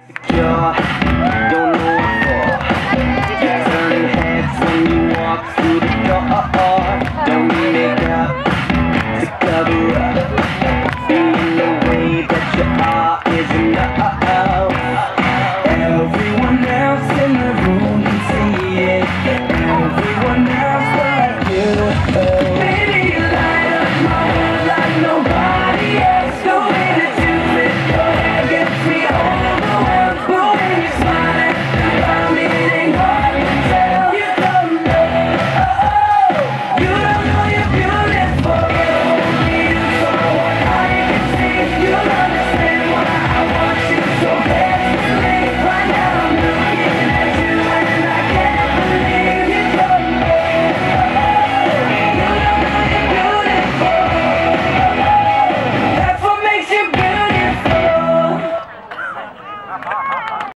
Secure, don't know what for. You're turning heads when you walk through the door. Don't need makeup to cover up. Being the way that you are is enough. Everyone else in the room can see it. Everyone else but you. Baby, you light up my world like nobody else. The way that you flip your hair gets me overwhelmed. But when you smile at me, it ain't hard to tell. You don't know, you don't know you're beautiful. You hold me so I can see. You'll understand why I want you so badly. Right now I'm looking at you and I can't believe you don't know. You don't know you're beautiful. That's what makes you beautiful.